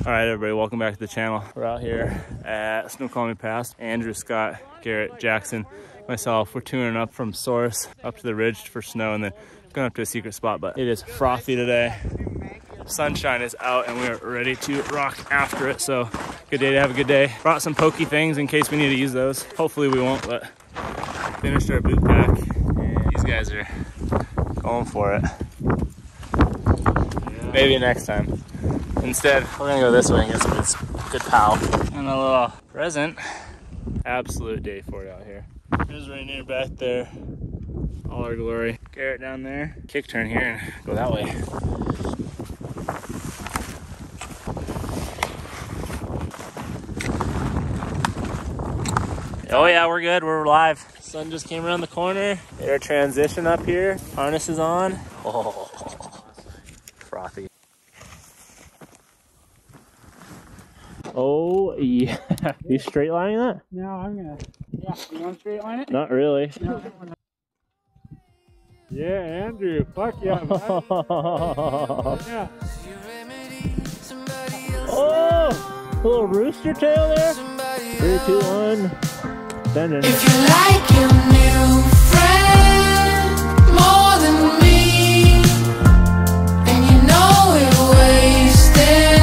All right, everybody, welcome back to the channel. We're out here at Snoqualmie Pass. Andrew, Scott, Garrett, Jackson, myself, we're tuning up from Source up to the ridge for snow and then going up to a secret spot, but it is frothy today. Sunshine is out and we are ready to rock after it. So good day to have a good day. Brought some pokey things in case we need to use those. Hopefully we won't, but finished our boot pack and these guys are going for it. Yeah. Maybe next time. Instead, we're gonna go this way and get some good pow. And a little present. Absolute day for it out here. There's Rainier back there. All our glory. Garrett down there. Kick turn here and go that way. Oh yeah, we're good, we're live. Sun just came around the corner. Air transition up here. Harness is on. Oh, frothy. Oh yeah. You straight lining that? No, I'm gonna. Yeah, you want to straight line it? Not really. No. Yeah, Andrew. Fuck yeah. Yeah. Oh, a little rooster tail there. 3, 2, 1. Sending. If you like your new friend more than me, then you know we're wasting.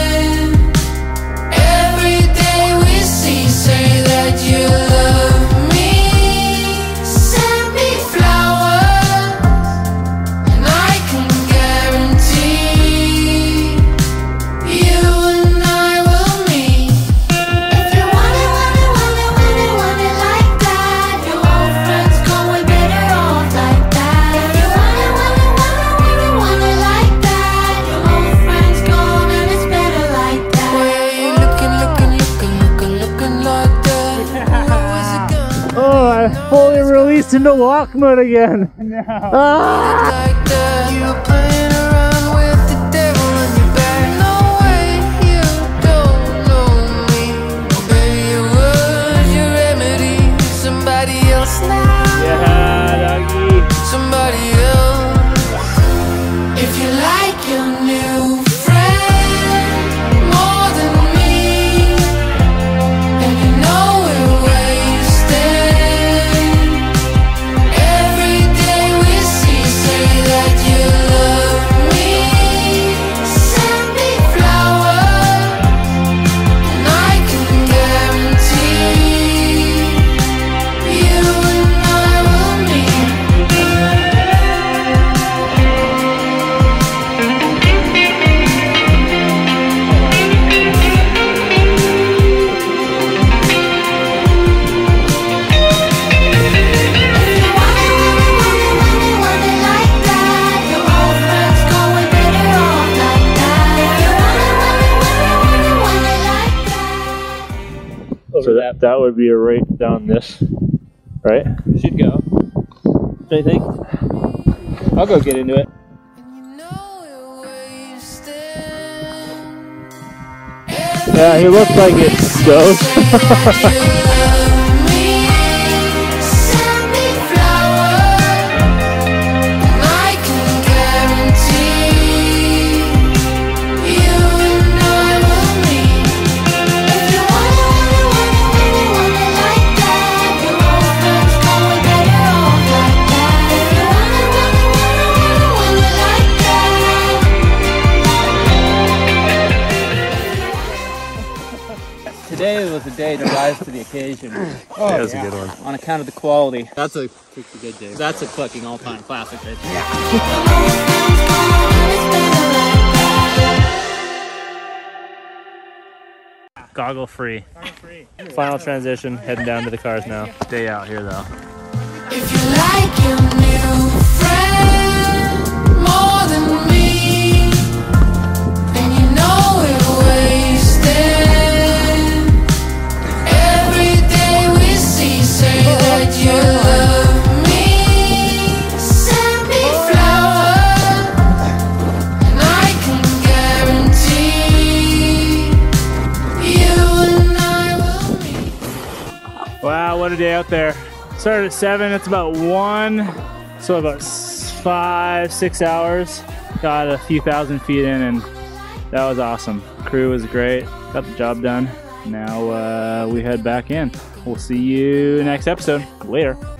Every day we see, say that you love me. Send me flowers, and I can guarantee you and I will meet. If you want it like that, your old friends going better off like that. If you want it like that, your old friends gone and it's better like that. Why are you looking like that? Oh, I fully released into walk mode again. No. Ah! Like that. You playing around with the devil on your back. No way, you don't know me. Baby, it was your remedy. Somebody else now. Yeah, doggy. Somebody else. If you like your new friend more than me, then you know we're wasting. Every day we see, say that you love me. Send me flowers, and I can guarantee you and I will meet. So that would be a right down this, right? Should go. Do you think? I'll go get into it. Yeah, he looks like it goes. Today was a day to rise to the occasion. Oh, that was a good one. On account of the quality. That's a good day. That's a fucking all-time classic right there. Goggle free. Final transition, heading down to the cars now. Day out here though. If you like your new friend more than me, then you know we're wasting. Every day we see, say that you love me. Send me flowers, and I can guarantee you and I will meet. Wow, what a day out there. Started at 7, it's about 1, so about 5-6 hours. Got a few thousand feet in and that was awesome. Crew was great. Got the job done. Now we head back in. We'll see you next episode. Later.